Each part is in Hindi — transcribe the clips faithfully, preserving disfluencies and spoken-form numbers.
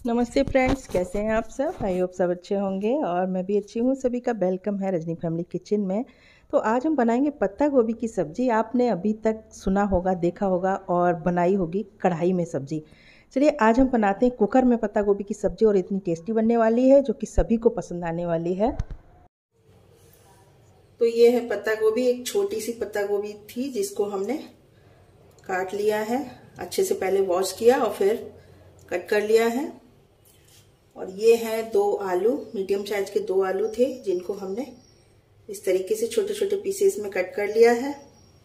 नमस्ते फ्रेंड्स, कैसे हैं आप सब। आई होप सब अच्छे होंगे और मैं भी अच्छी हूँ। सभी का वेलकम है रजनी फैमिली किचन में। तो आज हम बनाएंगे पत्ता गोभी की सब्ज़ी। आपने अभी तक सुना होगा, देखा होगा और बनाई होगी कढ़ाई में सब्ज़ी। चलिए आज हम बनाते हैं कुकर में पत्ता गोभी की सब्ज़ी और इतनी टेस्टी बनने वाली है जो कि सभी को पसंद आने वाली है। तो ये है पत्ता गोभी। एक छोटी सी पत्ता गोभी थी जिसको हमने काट लिया है, अच्छे से पहले वॉश किया और फिर कट कर लिया है। और ये हैं दो आलू, मीडियम साइज के दो आलू थे जिनको हमने इस तरीके से छोटे छोटे पीसेस में कट कर लिया है।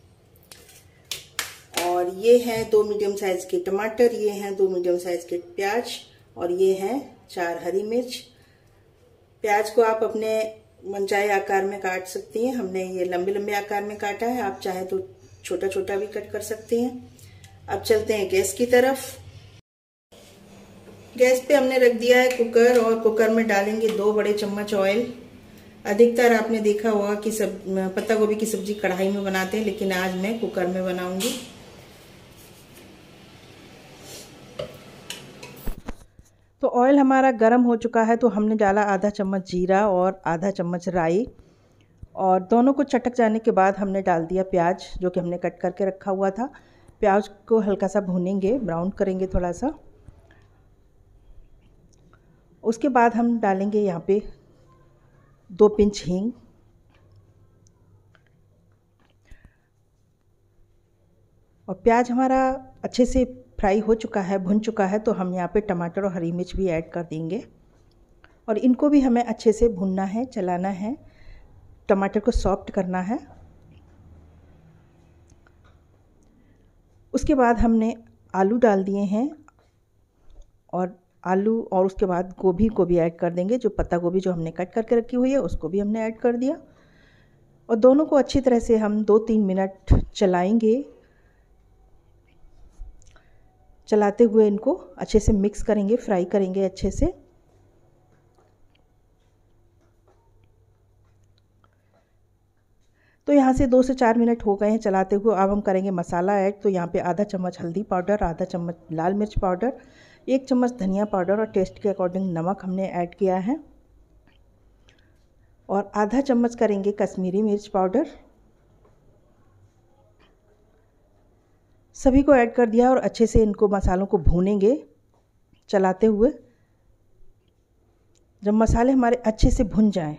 और ये हैं दो मीडियम साइज के टमाटर, ये हैं दो मीडियम साइज के प्याज और ये हैं चार हरी मिर्च। प्याज को आप अपने मनचाहे आकार में काट सकती हैं। हमने ये लंबे लंबे आकार में काटा है, आप चाहे तो छोटा छोटा भी कट कर सकती हैं। अब चलते हैं गैस की तरफ। गैस पे हमने रख दिया है कुकर और कुकर में डालेंगे दो बड़े चम्मच ऑयल। अधिकतर आपने देखा होगा कि सब पत्ता गोभी की सब्जी कढ़ाई में बनाते हैं, लेकिन आज मैं कुकर में बनाऊंगी। तो ऑयल हमारा गर्म हो चुका है तो हमने डाला आधा चम्मच जीरा और आधा चम्मच राई और दोनों को चटक जाने के बाद हमने डाल दिया प्याज जो कि हमने कट करके रखा हुआ था। प्याज को हल्का सा भूनेंगे, ब्राउन करेंगे थोड़ा सा। उसके बाद हम डालेंगे यहाँ पे दो पिंच हींग और प्याज हमारा अच्छे से फ्राई हो चुका है, भुन चुका है, तो हम यहाँ पे टमाटर और हरी मिर्च भी ऐड कर देंगे और इनको भी हमें अच्छे से भुनना है, चलाना है, टमाटर को सॉफ्ट करना है। उसके बाद हमने आलू डाल दिए हैं और आलू और उसके बाद गोभी को भी ऐड कर देंगे। जो पत्ता गोभी जो हमने कट करके रखी हुई है उसको भी हमने ऐड कर दिया और दोनों को अच्छी तरह से हम दो तीन मिनट चलाएंगे। चलाते हुए इनको अच्छे से मिक्स करेंगे, फ्राई करेंगे अच्छे से। तो यहाँ से दो से चार मिनट हो गए हैं चलाते हुए। अब हम करेंगे मसाला ऐड। तो यहाँ पे आधा चम्मच हल्दी पाउडर, आधा चम्मच लाल मिर्च पाउडर, एक चम्मच धनिया पाउडर और टेस्ट के अकॉर्डिंग नमक हमने ऐड किया है और आधा चम्मच करेंगे कश्मीरी मिर्च पाउडर। सभी को ऐड कर दिया और अच्छे से इनको मसालों को भूनेंगे चलाते हुए। जब मसाले हमारे अच्छे से भुन जाएं,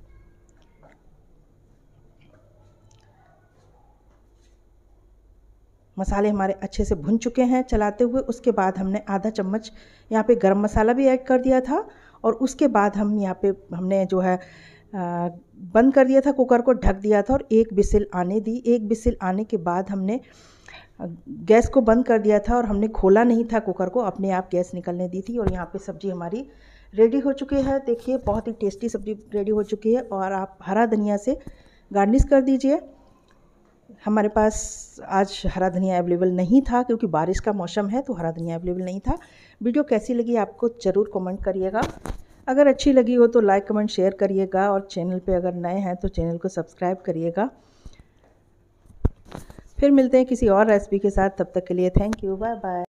मसाले हमारे अच्छे से भुन चुके हैं चलाते हुए, उसके बाद हमने आधा चम्मच यहाँ पे गरम मसाला भी ऐड कर दिया था और उसके बाद हम यहाँ पे हमने जो है आ, बंद कर दिया था, कुकर को ढक दिया था और एक बिसिल आने दी। एक बिसिल आने के बाद हमने गैस को बंद कर दिया था और हमने खोला नहीं था कुकर को, अपने आप गैस निकलने दी थी। और यहाँ पे सब्ज़ी हमारी रेडी हो चुकी है। देखिए बहुत ही टेस्टी सब्ज़ी रेडी हो चुकी है और आप हरा धनिया से गार्निश कर दीजिए। हमारे पास आज हरा धनिया अवेलेबल नहीं था क्योंकि बारिश का मौसम है, तो हरा धनिया अवेलेबल नहीं था। वीडियो कैसी लगी आपको ज़रूर कमेंट करिएगा। अगर अच्छी लगी हो तो लाइक कमेंट शेयर करिएगा और चैनल पे अगर नए हैं तो चैनल को सब्सक्राइब करिएगा। फिर मिलते हैं किसी और रेसिपी के साथ, तब तक के लिए थैंक यू, बाय बाय।